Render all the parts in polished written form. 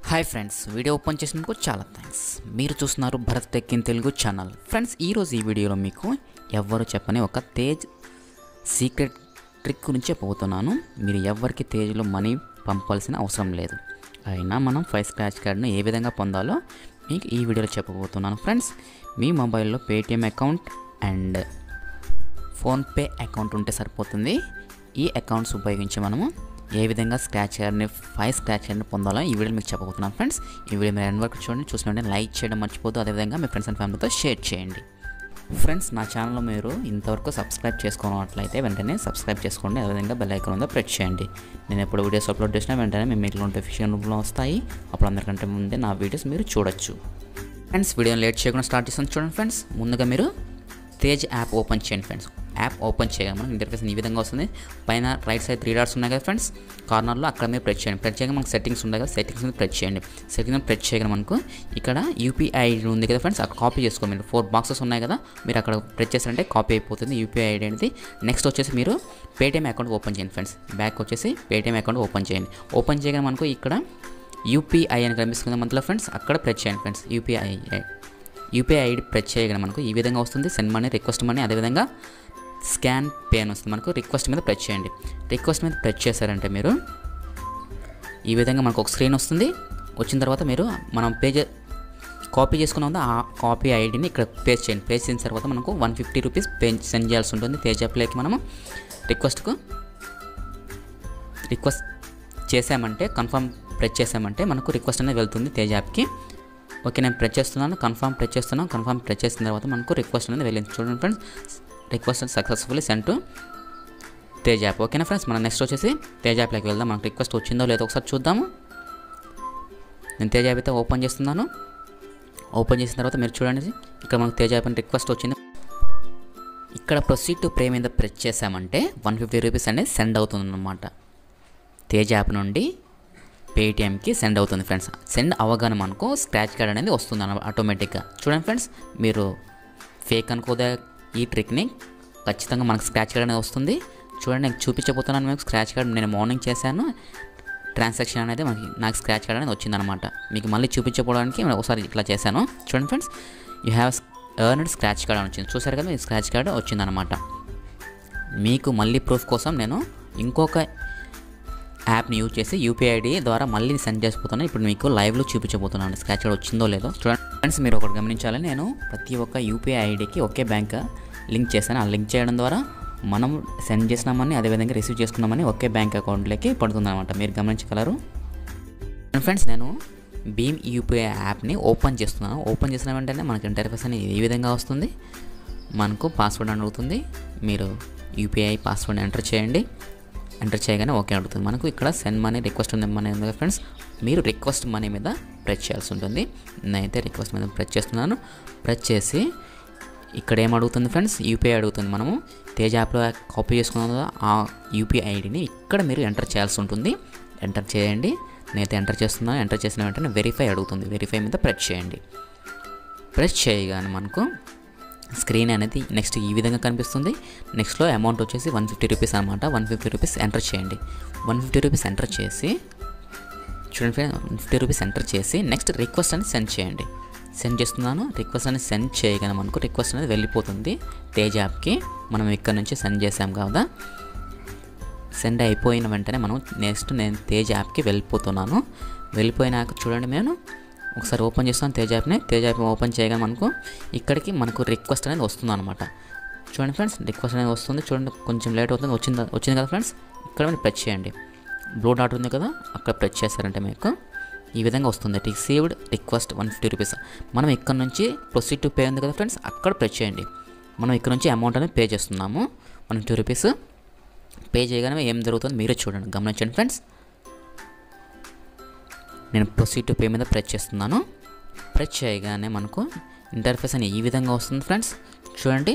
Hi friends, video open చేసినందుకు చాలా thanks. మీరు చూస్తున్నారు Bharat tech in Telugu channel. Friends, ఈరోజు ఈ వీడియోలో మీకు ఎవ్వరు చెప్పని ఒక తేజ్ సీక్రెట్ ట్రిక్ గురించి చెప్పబోతున్నాను. మీరు ఎవరికి తేజ్లో మనీ పంపాల్సిన అవసరం లేదు. అయినా మనం 5 స్క్రాచ్ కార్డ్ను ఏ విధంగా పొందాలో మీకు ఈ వీడియోలో చెప్పబోతున్నాను. ఫ్రెండ్స్, మీ మొబైల్లో Paytm account and PhonePe account ఉంటే సరిపోతుంది. ఈ అకౌంట్స్ ఉపయోగించి మనము ఏ విధంగా స్క్రాచ్ కార్డ్ని 5 స్క్రాచ్ కార్డ్ని పొందాలో ఈ వీడియో మీకు చెప్పబోతున్నాను. ఫ్రెండ్స్, ఈ వీడియో మీరు ఎండ్ వరకు చూడండి. చూసినట్టే లైక్ చేయడం మర్చిపోద్దు. అదేవిధంగా మీ ఫ్రెండ్స్ అండ్ ఫ్యామిలీతో షేర్ చేయండి. ఫ్రెండ్స్, నా ఛానల్లో మీరు ఇంతవరకు సబ్స్క్రైబ్ చేసుకున్నట్లయితే వెంటనే సబ్స్క్రైబ్ చేసుకోండి. అదేవిధంగా బెల్ ఐకాన్ ఉందో ప్రెస్ చేయండి. నేను ఎప్పుడు వీడియోస్ అప్లోడ్ చేసినా వెంటనే మీకు నోటిఫికేషన్ రూపంలో వస్తాయి. అప్పుడు అందరికంటే ముందే నా వీడియోస్ మీరు చూడొచ్చు. ఫ్రెండ్స్, వీడియోని లేట్ చేయకుండా స్టార్ట్ చేస్తాను. చూడండి ఫ్రెండ్స్, ముందుగా మీరు తేజ్ యాప్ ఓపెన్ చేయండి. ఫ్రెండ్స్, యాప్ ఓపెన్ చేయగా మనకు ఇంటర్ఫేస్ ఈ విధంగా వస్తుంది. పైన రైట్ సైడ్ 3 డాట్స్ ఉన్నాయి కదా ఫ్రెండ్స్, కార్నర్లో అక్కడ మీరు ప్రెస్ చేయండి. ప్రెస్ చేయగా మనకు సెట్టింగ్స్ ఉన్నాయి కదా, సెట్టింగ్స్ మీద ప్రెస్ చేయండి. సెట్టింగ్స్ ప్రెస్ చేయగా మనకు ఇక్కడ యూపీఐ ఐడి ఉంది కదా ఫ్రెండ్స్, అక్కడ కాపీ చేసుకోండి. మీరు 4 బాక్సెస్ ఉన్నాయి కదా, మీరు అక్కడ ప్రెస్ చేస్తారంటే కాపీ అయిపోతుంది యూపీఐ ఐడి అనేది. నెక్స్ట్ వచ్చేసి మీరు పేటిఎం అకౌంట్ ఓపెన్ చేయండి. ఫ్రెండ్స్, బ్యాక్ వచ్చేసి పేటిఎం అకౌంట్ ఓపెన్ చేయండి. ఓపెన్ చేయగా మనకు ఇక్కడ యూపీఐ అని కనిపిస్తుంది మనలో ఫ్రెండ్స్, అక్కడ ప్రెస్ చేయండి. ఫ్రెండ్స్, యూపీఐ ఐడి ప్రెస్ చేయగా మనకు ఈ విధంగా వస్తుంది. సెండ్ మనీ, రిక్వెస్ట్ మనీ, అదేవిధంగా స్కాన్ పే అని వస్తుంది. మనకు రిక్వెస్ట్ మీద ప్రెస్ చేయండి. రిక్వెస్ట్ మీద ప్రెస్ చేశారంటే మీరు ఈ విధంగా మనకు ఒక స్క్రీన్ వస్తుంది. వచ్చిన తర్వాత మీరు మనం కాపీ చేసుకున్న ఆ కాపీ ఐడిని ఇక్కడ పేస్ట్ చేయండి. పేస్ట్ చేసిన తర్వాత మనకు 150 రూపీస్ సెండ్ చేయాల్సి ఉంటుంది. తేజ్ యాప్లోకి మనము రిక్వెస్ట్ చేసామంటే, కన్ఫర్మ్ ప్రెస్ చేసామంటే మనకు రిక్వెస్ట్ అనేది వెళ్తుంది తేజ్ యాప్కి. ఓకే, నేను ప్రెస్ చేస్తున్నాను, కన్ఫర్మ్ ప్రెస్ చేస్తున్నాను. కన్ఫర్మ్ ప్రెస్ చేసిన తర్వాత మనకు రిక్వెస్ట్ అనేది వెళ్ళింది. చూడండి friends, request successfully send to Tez app. ఓకేనా ఫ్రెండ్స్, మనం నెక్స్ట్ వచ్చేసి తేజ్ యాప్లోకి వెళ్దాం. మనకు రిక్వెస్ట్ వచ్చిందో లేదో ఒకసారి చూద్దాము. నేను తేజ్ యాప్ అయితే ఓపెన్ చేస్తున్నాను. ఓపెన్ చేసిన తర్వాత మీరు చూడండి, ఇక్కడ మనకు తేజ్ యాప్ అని రిక్వెస్ట్ వచ్చింది. ఇక్కడ ప్రొసీడ్ టు పే మీద ప్రెస్ చేసామంటే 150 రూపీస్ అనేది సెండ్ అవుతుంది అన్నమాట. తేజ్ యాప్ నుండి పేటిఎంకి సెండ్ అవుతుంది ఫ్రెండ్స్. సెండ్ అవ్వగానే మనకు స్క్రాచ్ కార్డ్ అనేది వస్తుంది ఆటోమేటిక్గా. చూడండి ఫ్రెండ్స్, మీరు ఫేక్ అనుకోదా ఈ ట్రిక్ని, ఖచ్చితంగా మనకు స్క్రాచ్ కార్డ్ అనేది వస్తుంది. చూడండి, నేను చూపించబోతున్నాను మీకు స్క్రాచ్ కార్డ్. నేను మార్నింగ్ చేశాను ట్రాన్సాక్షన్ అనేది, నాకు స్క్రాచ్ కార్డ్ అనేది వచ్చిందనమాట. మీకు మళ్ళీ చూపించకపోవడానికి ఒకసారి ఇట్లా చేశాను. చూడండి friends, you have earned scratch card అని వచ్చింది. చూసారు కదా, ఈ స్క్రాచ్ కార్డ్ వచ్చిందనమాట. మీకు మళ్ళీ ప్రూఫ్ కోసం నేను ఇంకొక యాప్ని యూజ్ చేసి యూపీఐ ఐడి ద్వారా మళ్ళీ సెండ్ చేసిపోతున్నాను. ఇప్పుడు మీకు లైవ్లో చూపించబోతున్నాను స్క్రాచ్ కార్డ్ వచ్చిందో లేదో. చూడండి ఫ్రెండ్స్, మీరు ఒకటి గమనించాలి, నేను ప్రతి ఒక్క యూపీఐ ఐడికి ఒకే బ్యాంక్ లింక్ చేశాను. ఆ లింక్ చేయడం ద్వారా మనం సెండ్ చేసినామని, అదేవిధంగా రిసీవ్ చేసుకున్నామని ఒకే బ్యాంక్ అకౌంట్లోకి పడుతుంది అనమాట. మీరు గమనించగలరు. ఫ్రెండ్స్, నేను భీమ్ యూపీఐ యాప్ని ఓపెన్ చేస్తున్నాను. ఓపెన్ చేసిన వెంటనే మనకి ఇంటర్ఫేస్ అని ఈ విధంగా వస్తుంది. మనకు పాస్వర్డ్ అని అడుగుతుంది. మీరు యూపీఐ పాస్వర్డ్ ఎంటర్ చేయండి. ఎంటర్ చేయగానే ఓకే అడుగుతుంది. మనకు ఇక్కడ సెండ్ మనీ, రిక్వెస్ట్ మనీ ఉంది ఫ్రెండ్స్. మీరు రిక్వెస్ట్ మనీ మీద ప్రెస్ చేయాల్సి ఉంటుంది. నేనైతే రిక్వెస్ట్ మీద ప్రెస్ చేస్తున్నాను. ప్రెస్ చేసి ఇక్కడ ఏం అడుగుతుంది ఫ్రెండ్స్, యూపీఐ అడుగుతుంది. మనము తేజ్ యాప్లో కాపీ చేసుకున్నాం కదా, ఆ యూపీఐ ఐడిని ఇక్కడ మీరు ఎంటర్ చేయాల్సి ఉంటుంది. ఎంటర్ చేయండి. నేనైతే ఎంటర్ చేస్తున్నాను. ఎంటర్ చేసిన వెంటనే వెరిఫై అడుగుతుంది. వెరిఫై మీద ప్రెస్ చేయండి. ప్రెస్ చేయగానే మనకు స్క్రీన్ అనేది నెక్స్ట్ ఈ విధంగా కనిపిస్తుంది. నెక్స్ట్లో అమౌంట్ వచ్చేసి 150 రూపీస్ అనమాట. 150 రూపీస్ ఎంటర్ చేయండి. 150 రూపీస్ ఎంటర్ చేసి చూడండి ఫ్రెండ్స్, 150 రూపీస్ ఎంటర్ చేసి నెక్స్ట్ రిక్వెస్ట్ అని సెండ్ చేయండి. సెండ్ చేస్తున్నాను. రిక్వెస్ట్ అని సెండ్ చేయగానే మనకు రిక్వెస్ట్ అనేది వెళ్ళిపోతుంది తేజ్ యాప్కి. మనం ఇక్కడ నుంచి సెండ్ చేసాం కదా, సెండ్ అయిపోయిన వెంటనే మనం నెక్స్ట్ నేను తేజ్ యాప్కి వెళ్ళిపోతున్నాను. వెళ్ళిపోయినాక చూడండి, నేను ఒకసారి ఓపెన్ చేస్తాను తేజ్ యాప్ని. తేజ్ యాప్ ఓపెన్ చేయగానే ఇక్కడికి మనకు రిక్వెస్ట్ అనేది వస్తుంది అనమాట. చూడండి ఫ్రెండ్స్, రిక్వెస్ట్ అనేది వస్తుంది. చూడండి, కొంచెం లేట్ అవుతుంది. వచ్చింది కదా ఫ్రెండ్స్, ఇక్కడ మీరు ప్రెస్ చేయండి. బ్లూ డాట్ ఉంది కదా, అక్కడ ప్రెస్ చేస్తారంటే మీకు ఈ విధంగా వస్తుంది. Received request 150 rupees. మనం ఇక్కడ నుంచి ప్రొసీడ్ టు పే ఉంది కదా ఫ్రెండ్స్, అక్కడ ప్రెస్ చేయండి. మనం ఇక్కడ నుంచి అమౌంట్ అనేది పే చేస్తున్నాము. 150 రూపీస్ పే చేయగానే ఏం జరుగుతుందో మీరే చూడండి, గమనించండి ఫ్రెండ్స్. నేను ప్రొసీడ్ టు పే మీద ప్రెస్ చేస్తున్నాను. ప్రెస్ చేయగానే మనకు ఇంటర్ఫేస్ అని ఈ విధంగా వస్తుంది ఫ్రెండ్స్. చూడండి,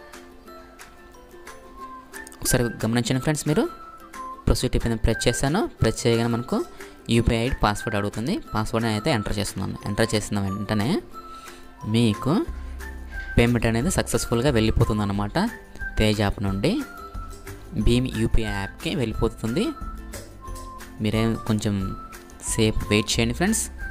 ఒకసారి గమనించండి ఫ్రెండ్స్. మీరు ప్రొసీడ్ టు పే మీద ప్రెస్ చేశాను. ప్రెస్ చేయగానే మనకు యూపీఐ ఐడి పాస్వర్డ్ అడుగుతుంది. పాస్వర్డ్ అయితే ఎంటర్ చేస్తున్నాను. ఎంటర్ చేసిన వెంటనే మీకు పేమెంట్ అనేది సక్సెస్ఫుల్గా వెళ్ళిపోతుంది అన్నమాట. తేజ్ యాప్ నుండి భీమ్ యూపీఐ యాప్కి వెళ్ళిపోతుంది. మీరేం కొంచెం సేపు వెయిట్ చేయండి ఫ్రెండ్స్.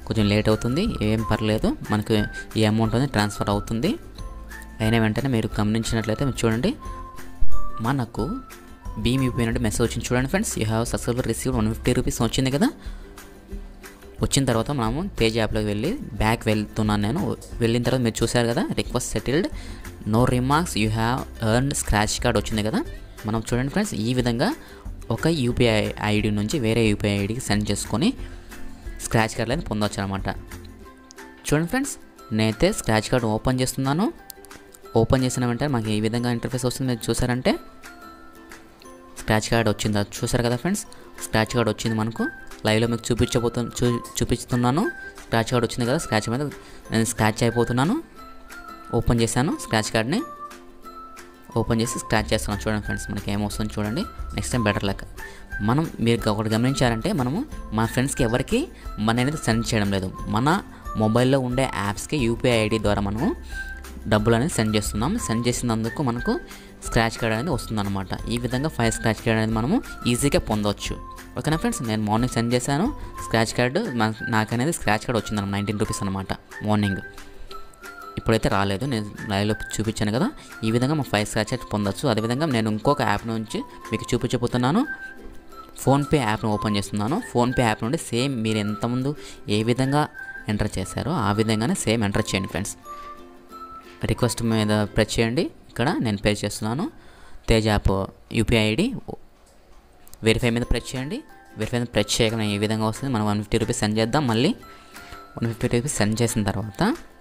కొంచెం లేట్ అవుతుంది, ఏం పర్లేదు, మనకు ఈ అమౌంట్ అనేది ట్రాన్స్ఫర్ అవుతుంది. అయిన వెంటనే మీరు గమనించినట్లయితే మీరు చూడండి, మనకు భీమ్ యూపీఐ నుండి మెసేజ్ వచ్చింది చూడండి friends. You have successful received 150 rupees వచ్చింది కదా. వచ్చిన తర్వాత మనము తేజ్ యాప్లోకి వెళ్ళి బ్యాక్ వెళ్తున్నాను నేను. వెళ్ళిన తర్వాత మీరు చూసారు కదా, request settled, no remarks, you have earned scratch card వచ్చింది కదా. మనం చూడండి ఫ్రెండ్స్, ఈ విధంగా ఒక యూపీఐ ఐడి నుంచి వేరే యూపీఐ ఐడికి సెండ్ చేసుకొని స్క్రాచ్ కార్డ్ అనేది పొందవచ్చు అనమాట. చూడండి ఫ్రెండ్స్, నేనైతే స్క్రాచ్ కార్డ్ ఓపెన్ చేస్తున్నాను. ఓపెన్ చేసిన వెంటనే మాకు ఈ విధంగా ఇంటర్ఫేస్ వస్తుంది. మీరు చూసారంటే స్క్రాచ్ కార్డ్ వచ్చింది, చూసారు కదా ఫ్రెండ్స్. స్క్రాచ్ కార్డ్ వచ్చింది మనకు లైవ్లో మీకు చూపిస్తున్నాను. స్క్రాచ్ కార్డ్ వచ్చింది కదా, స్క్రాచ్ మీద నేను స్క్రాచ్ అయిపోతున్నాను. ఓపెన్ చేశాను స్క్రాచ్ కార్డ్ని, ఓపెన్ చేసి స్క్రాచ్ చేస్తున్నాను. చూడండి ఫ్రెండ్స్, మనకి ఏమొస్తుంది చూడండి. Next time better luck. మీరు ఒకటి గమనించారంటే, మనము మన ఫ్రెండ్స్కి ఎవరికి మనీ అనేది సెండ్ చేయడం లేదు. మన మొబైల్లో ఉండే యాప్స్కి యూపీఐ ఐడి ద్వారా మనము డబ్బులు అనేది సెండ్ చేస్తున్నాం. సెండ్ చేసినందుకు మనకు స్క్రాచ్ కార్డ్ అనేది వస్తుందన్నమాట. ఈ విధంగా 5 స్క్రాచ్ కార్డ్ అనేది మనము ఈజీగా పొందవచ్చు. ఓకేనా ఫ్రెండ్స్, నేను మార్నింగ్ సెండ్ చేశాను స్క్రాచ్ కార్డు. నాకు అనేది స్క్రాచ్ కార్డ్ వచ్చింది 19 రూపీస్ అనమాట మార్నింగ్. ఇప్పుడైతే రాలేదు, నేను లైవ్లో చూపించాను కదా. ఈ విధంగా మనం 5 స్క్రాచ్ కార్డ్ పొందవచ్చు. అదేవిధంగా నేను ఇంకొక యాప్ నుంచి మీకు చూపించబోతున్నాను. ఫోన్పే యాప్ను ఓపెన్ చేస్తున్నాను. ఫోన్పే యాప్ నుండి సేమ్ మీరు ఎంతమంది ఏ విధంగా ఎంటర్ చేశారో ఆ విధంగానే సేమ్ ఎంటర్ చేయండి ఫ్రెండ్స్. రిక్వెస్ట్ మీద ప్రెస్ చేయండి. ఇక్కడ నేను పే చేస్తున్నాను. Tez app UPI ID verify మీద ప్రెస్ చేయండి. వెరిఫై మీద ప్రెస్ చేయగానే ఈ విధంగా వస్తుంది. మనం 150 రూపీస్ సెండ్ చేద్దాం. మళ్ళీ 150 రూపీస్ సెండ్ చేసిన తర్వాత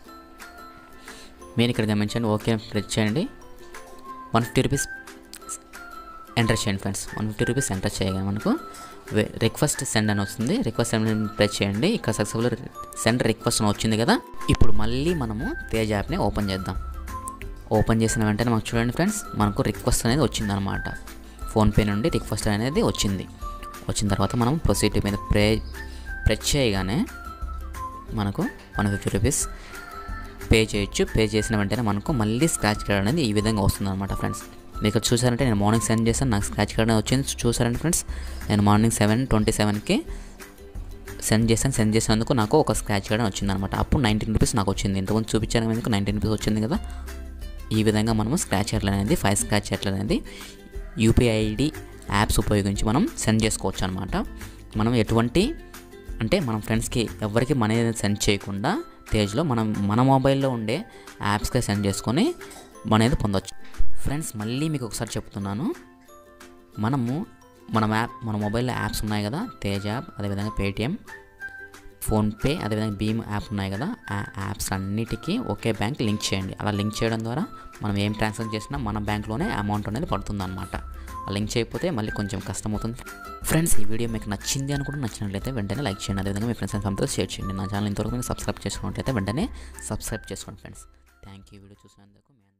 మీరు ఇక్కడ గమనించండి, ఓకే ప్రెస్ చేయండి. 150 రూపీస్ ఎంటర్ చేయండి ఫ్రెండ్స్. 150 రూపీస్ ఎంటర్ చేయగానే మనకు రిక్వెస్ట్ సెండ్ అని వస్తుంది. రిక్వెస్ట్ సెండ్ ప్రెస్ చేయండి. ఇక్కడ సక్సెస్ఫుల్ సెండ్ రిక్వెస్ట్ అని వచ్చింది కదా. ఇప్పుడు మళ్ళీ మనము తేజ్ యాప్ని ఓపెన్ చేద్దాం. ఓపెన్ చేసిన వెంటనే మనకు చూడండి ఫ్రెండ్స్, మనకు రిక్వెస్ట్ అనేది వచ్చిందనమాట. ఫోన్పే నుండి రిక్వెస్ట్ అనేది వచ్చింది. వచ్చిన తర్వాత మనం ప్రొసీడ్ మీద ప్రెస్ చేయగానే మనకు 150 రూపీస్ పే చేయొచ్చు. పే చేసిన వెంటనే మనకు మళ్ళీ స్క్రాచ్ కార్డ్ అనేది ఈ విధంగా వస్తుంది అనమాట ఫ్రెండ్స్. మీకు చూసారంటే నేను మార్నింగ్ సెండ్ చేశాను, నాకు స్క్రాచ్ కార్డ్ అనేది వచ్చింది. చూసారంటే ఫ్రెండ్స్, నేను మార్నింగ్ 7:27కి సెండ్ చేసినందుకు నాకు ఒక స్క్రాచ్ కార్డ్ వచ్చింది అనమాట. అప్పుడు 19 రూపీస్ నాకు వచ్చింది. ఇంతకుముందు చూపించాను ఎందుకు 19 రూపీస్ వచ్చింది కదా. ఈ విధంగా మనము స్క్రాచ్ కార్డ్ అనేది 5 స్క్రాచ్ కార్డ్ అనేది యూపీఐ ఐడి యాప్స్ ఉపయోగించి మనం సెండ్ చేసుకోవచ్చు అనమాట. మనం ఎటువంటి అంటే మన ఫ్రెండ్స్కి ఎవరికి మనీ సెండ్ చేయకుండా తేజ్లో మన మొబైల్లో ఉండే యాప్స్కి సెండ్ చేసుకొని మనీ అనేది పొందవచ్చు ఫ్రెండ్స్. మళ్ళీ మీకు ఒకసారి చెప్తున్నాను, మన మొబైల్లో యాప్స్ ఉన్నాయి కదా, తేజ్ యాప్, అదేవిధంగా పేటిఎం, ఫోన్పే, అదేవిధంగా భీమ్ యాప్ ఉన్నాయి కదా. ఆ యాప్స్ అన్నిటికీ ఒకే బ్యాంక్ లింక్ చేయండి. అలా లింక్ చేయడం ద్వారా మనం ఏం ట్రాన్సాక్షన్ చేసినా మన బ్యాంక్లోనే అమౌంట్ అనేది పడుతుంది అనమాట. ఆ లింక్ చేయకపోతే మళ్ళీ కొంచెం కష్టం అవుతుంది ఫ్రెండ్స్. ఈ వీడియో మీకు నచ్చింది అనుకుంటే, నచ్చినట్లయితే వెంటనే లైక్ చేయండి. అదేవిధంగా మీ ఫ్రెండ్స్ అండ్ ఫ్యామిలీతో షేర్ చేయండి. నా ఛానల్ ఇంతవరకు మీరు సబ్స్క్రైబ్ చేసుకున్నట్లయితే వెంటనే సబ్స్క్రైబ్ చేసుకోండి ఫ్రెండ్స్. Thank you. వీడియో చూసినందుకు.